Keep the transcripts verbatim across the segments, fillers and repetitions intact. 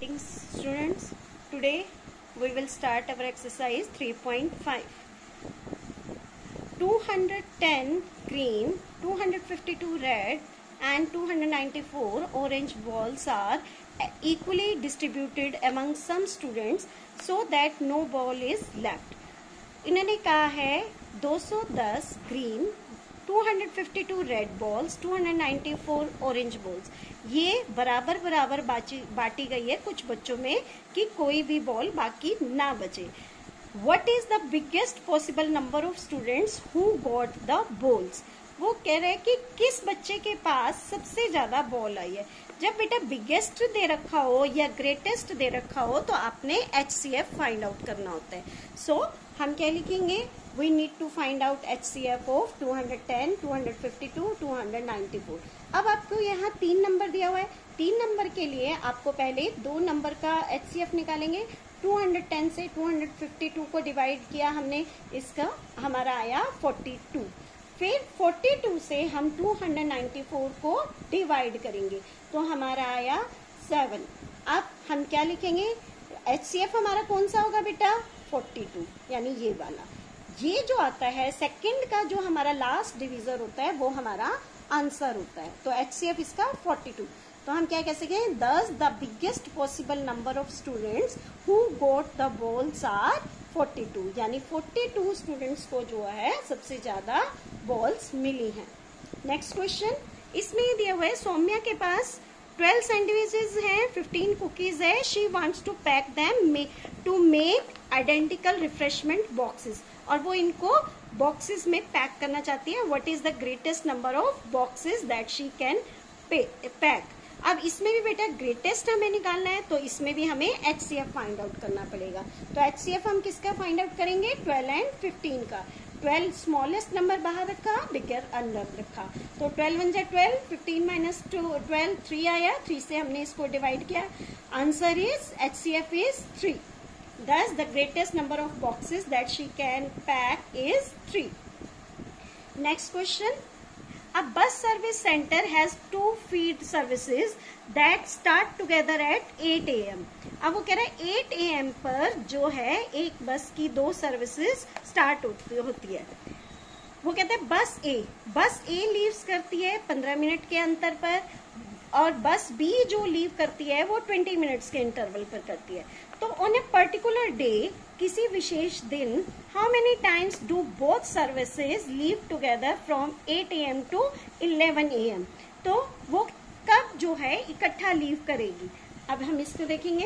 Greetings students. Today we will start our exercise three point five. two hundred ten green, two hundred fifty-two red and two hundred ninety-four orange balls are equally distributed among some students so that no ball is left. इन्होंने कहा है दो सौ दस green, two hundred fifty two red balls, two hundred ninety four orange balls, ये बराबर बराबर बांटी गई है कुछ बच्चों में कि कोई भी बॉल बाकी ना बचे. What is the biggest possible number of students who got the balls? वो कह रहे हैं कि किस बच्चे के पास सबसे ज्यादा बॉल आई है. जब बेटा बिगेस्ट दे रखा हो या ग्रेटेस्ट दे रखा हो तो आपने H C F find out करना होता है. सो so, हम क्या लिखेंगे? We need to find out H C F of two hundred ten, two hundred fifty two, two hundred ninety four. अब आपको यहाँ तीन नंबर दिया हुआ है. तीन नंबर के लिए आपको पहले दो नंबर का एच सी एफ निकालेंगे. टू हंड्रेड टेन से टू हंड्रेड फिफ्टी टू को डिवाइड किया हमने, इसका हमारा आया फोर्टी टू. फिर फोर्टी टू से हम टू हंड्रेड नाइंटी फोर को डिवाइड करेंगे तो हमारा आया सेवन. अब हम क्या लिखेंगे? एच सी एफ हमारा कौन सा होगा बेटा? फोर्टी टू, यानी ये वाला. ये जो आता है सेकंड का जो हमारा लास्ट डिविजर होता है वो हमारा आंसर होता है. तो एच सी एफ इसका फोर्टी टू. तो हम क्या कह सकते हैं? Thus the biggest possible number of students who got the balls are forty two, यानी फोर्टी टू स्टूडेंट्स को जो है सबसे ज्यादा बॉल्स मिली हैं. नेक्स्ट क्वेश्चन, इसमें दिया हुआ है सौम्या के पास ट्वेल्व सैंडविचेस हैं, फिफ्टीन कुकीज है. She wants to pack them to make identical refreshment boxes, और वो इनको बॉक्सेस में पैक करना चाहती है. What is the greatest number of boxes that she can pack? अब इसमें भी बेटा ग्रेटेस्ट हमें निकालना है तो इसमें भी हमें H C F find out करना पड़ेगा. तो एच सी एफ हम किसका फाइंड आउट करेंगे? ट्वेल्व एंड फिफ्टीन का. ट्वेल्व स्मॉलेस्ट नंबर बाहर रखा, बिगर अंदर रखा. तो ट्वेल्व वन जा twelve, fifteen minus twelve three आया. थ्री से हमने इसको डिवाइड किया. Answer is H C F is three. Thus, the greatest number of boxes that she can pack is three. Next question. A bus service center has two feed services that start together at eight a m अब वो कह रहा है eight A M पर जो है एक बस की दो सर्विसेज स्टार्ट होती, होती है. वो कहते हैं बस ए बस ए लीव्स करती है पंद्रह मिनट के अंतर पर, और बस बी जो लीव करती है वो ट्वेंटी मिनट्स के इंटरवल पर करती है. तो ऑन ए पर्टिकुलर डे, किसी विशेष दिन, how many times do both services leave together from eight A M to eleven A M? तो वो कब जो है इकट्ठा लीव करेगी? अब हम इसको देखेंगे.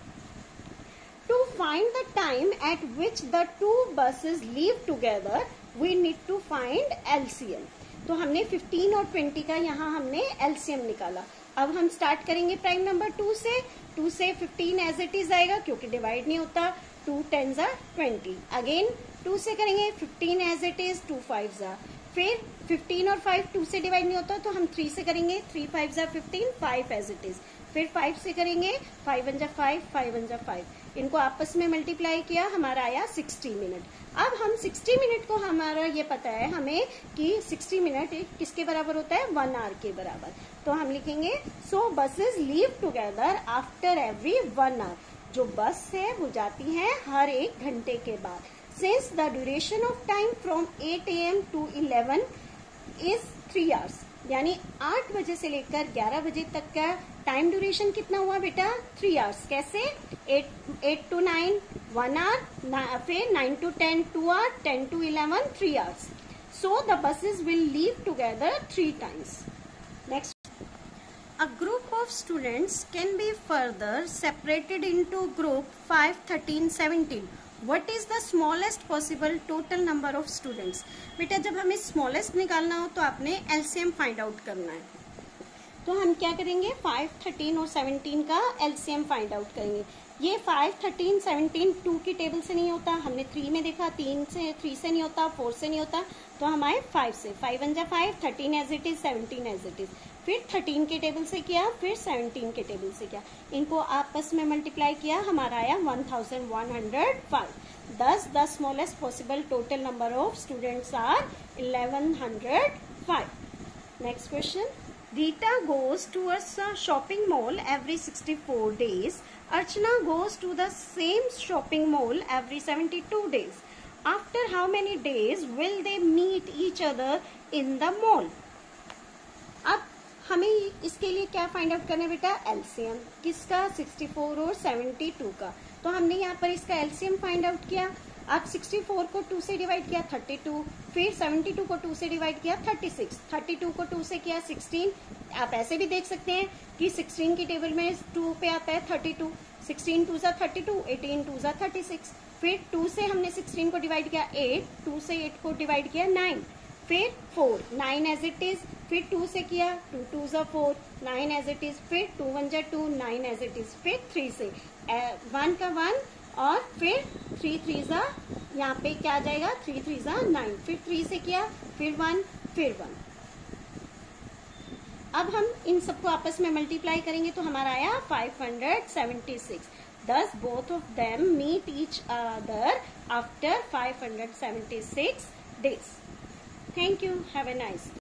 To find the time at which the two buses leave together we need to find L C M. तो हमने फिफ्टीन और ट्वेंटी का यहाँ हमने एल सी एम निकाला. अब हम स्टार्ट करेंगे प्राइम नंबर टू से. टू से फिफ्टीन एज इट इज आएगा क्योंकि डिवाइड नहीं होता. टू टेन जा ट्वेंटी. अगेन टू से करेंगे fifteen as it is, two five जा. फिर फिफ्टीन और फाइव टू से डिवाइड नहीं होता तो हम थ्री से करेंगे. थ्री फाइव जा fifteen, five as it is. फिर फाइव से करेंगे, फाइव वन जा फाइव, फाइव वन जा फाइव. इनको आपस में मल्टीप्लाई किया, हमारा आया सिक्सटी मिनट. अब हम सिक्सटी मिनट को, हमारा ये पता है हमें कि सिक्सटी मिनट किसके बराबर होता है? वन आवर के बराबर. तो हम लिखेंगे so buses leave together after every one hour. जो बस है वो जाती है हर एक घंटे के बाद. Since the duration of time from eight A M to eleven is three hours, यानी आठ बजे से लेकर ग्यारह बजे तक का टाइम ड्यूरेशन कितना हुआ बेटा? Three hours. कैसे? Eight eight to nine one hour, फिर nine to ten two hour, ten to eleven three hours. So the buses will leave together three times. Next, a group of students can be further separated into group five, thirteen, seventeen. What is the smallest possible total number of students? बेटा जब हमें smallest निकालना हो तो आपने L C M find out करना है. तो हम क्या करेंगे? फाइव, थर्टीन और सेवनटीन का L C M find out करेंगे. ये फाइव, थर्टीन, सेवनटीन टू की टेबल से नहीं होता. हमने थ्री में देखा, तीन से थ्री से नहीं होता, फोर से नहीं होता. तो हम आए फाइव से. फाइव वन जा five, thirteen as it is, seventeen as it is. फिर थर्टीन के टेबल से किया, फिर सेवनटीन के टेबल से किया. इनको आपस में मल्टीप्लाई किया, हमारा आया one thousand one hundred five. Thus, the smallest possible total number of students are eleven hundred five. Next question. Rita goes to a shopping mall every sixty-four days. Archana goes to the same shopping mall every seventy-two days. After how many days will they meet each other in the mall? अब हमें इसके लिए क्या find out करना है बेटा? LCM किसका? Sixty four और सेवेंटी टू का। तो हमने यहाँ पर इसका एलसीएम फाइंड आउट किया। अब सिक्सटी फोर को टू से डिवाइड किया थर्टी टू, फिर सेवेंटी टू को टू से डिवाइड किया थर्टी सिक्स, थर्टी टू को टू से किया सिक्सटीन। आप ऐसे भी देख सकते हैं कि सिक्सटीन की टेबल में टू पे आता है थर्टी टू, सिक्सटीन टू सा थर्टी टू, एटीन टू सा थर्टी सिक्स। फिर टू से हमने सिक्सटीन को डिवाइड किया एट, टू से एट को डिवाइड किया नाइन, फिर four, nine as it is. फिर टू से किया टू टू सा four, nine as it is. फिर टू वन जा two, nine as it is. फिर थ्री से वन का वन और फिर थ्री थ्री सा यहाँ पे क्या आ जाएगा? थ्री थ्री सा नाइन। फिर थ्री से किया, फिर वन, फिर वन। अब हम इन सबको आपस में मल्टीप्लाई करेंगे तो हमारा आया five hundred seventy six. Thus both of them meet each other after five hundred seventy-six days. Thank you. Have a nice day.